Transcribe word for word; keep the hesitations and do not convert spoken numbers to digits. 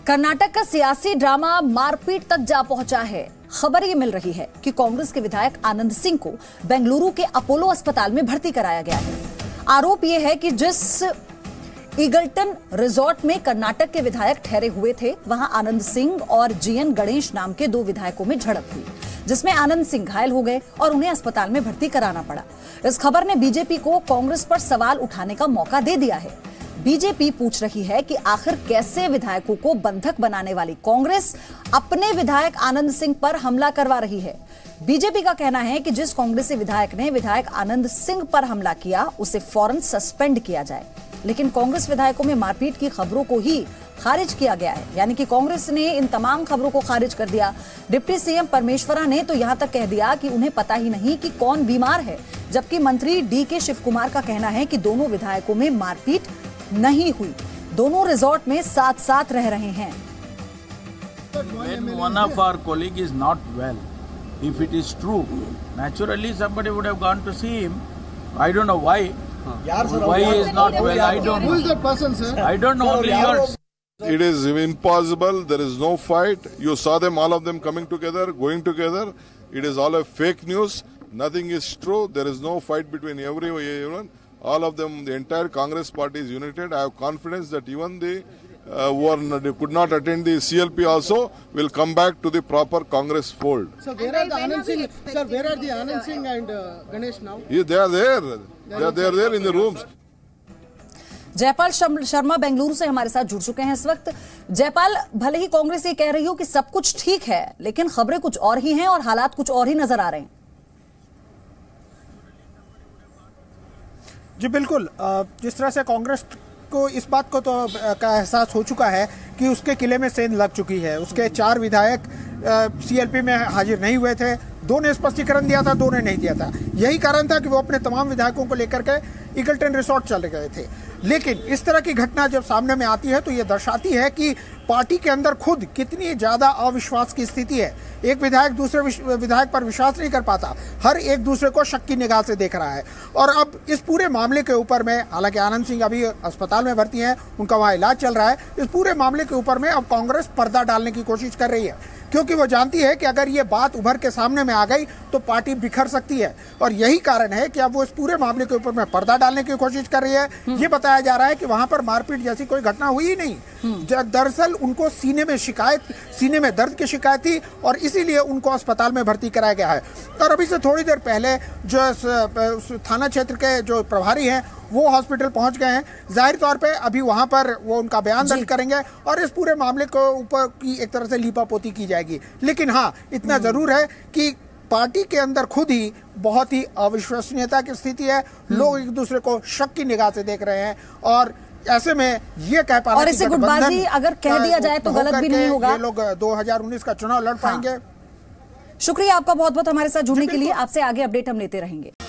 कर्नाटक का सियासी ड्रामा मारपीट तक जा पहुंचा है। खबर ये मिल रही है कि कांग्रेस के विधायक आनंद सिंह को बेंगलुरु के अपोलो अस्पताल में भर्ती कराया गया है। आरोप यह है कि जिस ईगल्टन रिजॉर्ट में कर्नाटक के विधायक ठहरे हुए थे, वहां आनंद सिंह और जीएन गणेश नाम के दो विधायकों में झड़प हुई, जिसमें आनंद सिंह घायल हो गए और उन्हें अस्पताल में भर्ती कराना पड़ा। इस खबर ने बीजेपी को कांग्रेस पर सवाल उठाने का मौका दे दिया है। बीजेपी पूछ रही है कि आखिर कैसे विधायकों को बंधक बनाने वाली कांग्रेस अपने विधायक आनंद सिंह पर हमला करवा रही है। बीजेपी का कहना है कि जिस कांग्रेसी विधायक ने विधायक आनंद सिंह पर हमला किया, उसे फौरन सस्पेंड किया जाए। लेकिन कांग्रेस विधायकों में मारपीट की खबरों को ही खारिज किया गया है, यानी कि कांग्रेस ने इन तमाम खबरों को खारिज कर दिया। डिप्टी सीएम परमेश्वरा ने तो यहां तक कह दिया कि उन्हें पता ही नहीं कि कौन बीमार है, जबकि मंत्री डी के शिव कुमार का कहना है कि दोनों विधायकों में मारपीट नहीं हुई, दोनों रिजॉर्ट में साथ साथ रह रहे हैं। When one of our colleague is not well, if it is true, naturally somebody would have gone to see him. I don't know why. Why he is not well, I don't know. Who is that person, sir? I don't know, only yours. It is impossible. There is no fight. You saw them, all of them coming together, going together. It is all a fake news. Nothing is true. There is no fight between everyone. All of them, the entire Congress party is united. I have confidence that even the uh, who are not, could not attend the C L P also will come back to the proper Congress fold. So where are the Anand Singh? Sir, where are the Anand Singh and uh, Ganesh now? Yeah, they are there. They are, they are there in the rooms. Jaipal Sharma Bengaluru से हमारे साथ जुड़ चुके हैं इस वक्त। जयपाल, भले ही कांग्रेस ये कह रही हो कि सब कुछ ठीक है, लेकिन खबरें कुछ और ही हैं और हालात कुछ और ही नजर आ रहे हैं। जी बिल्कुल, जिस तरह से कांग्रेस को इस बात को तो का एहसास हो चुका है कि उसके किले में सेंध लग चुकी है। उसके चार विधायक सीएलपी में हाजिर नहीं हुए थे, दो ने स्पष्टीकरण दिया था, दो ने नहीं दिया था। यही कारण था कि वो अपने तमाम विधायकों को लेकर के ईगल्टन रिसोर्ट चले गए थे। लेकिन इस तरह की घटना जब सामने में आती है तो ये दर्शाती है कि पार्टी के अंदर खुद कितनी ज्यादा अविश्वास की स्थिति है। एक विधायक दूसरे विधायक पर विश्वास नहीं कर पाता, हर एक दूसरे को शक की निगाह से देख रहा है। और अब इस पूरे मामले के ऊपर में, हालांकि आनंद सिंह अभी अस्पताल में भर्ती हैं, उनका वहाँ इलाज चल रहा है, इस पूरे मामले के ऊपर में अब कांग्रेस पर्दा डालने की कोशिश कर रही है, क्योंकि वो जानती है कि अगर ये बात उभर के सामने में आ गई तो पार्टी बिखर सकती है। और यही कारण है कि अब वो इस पूरे मामले के ऊपर में पर्दा डालने की कोशिश कर रही है। ये बताया जा रहा है कि वहां पर मारपीट जैसी कोई घटना हुई ही नहीं। दरअसल उनको सीने में शिकायत सीने में दर्द की शिकायत थी और इसीलिए उनको अस्पताल में भर्ती कराया गया है। और अभी से थोड़ी देर पहले जो थाना क्षेत्र के जो प्रभारी हैं वो हॉस्पिटल पहुंच गए हैं। जाहिर तौर पे अभी वहां पर वो उनका बयान दर्ज करेंगे और इस पूरे मामले को ऊपर की एक तरह से लीपापोती की जाएगी। लेकिन हाँ, इतना जरूर है कि पार्टी के अंदर खुद ही बहुत ही अविश्वसनीयता की स्थिति है। लोग एक दूसरे को शक की निगाह से देख रहे हैं और ऐसे में ये कह पा रहे हैं और इसे गुटबाजी अगर कह दिया जाए तो गलत भी नहीं होगा। ये लोग दो हज़ार उन्नीस का चुनाव लड़ पाएंगे। शुक्रिया आपका बहुत बहुत हमारे साथ जुड़ने के लिए। आपसे आगे अपडेट हम लेते रहेंगे।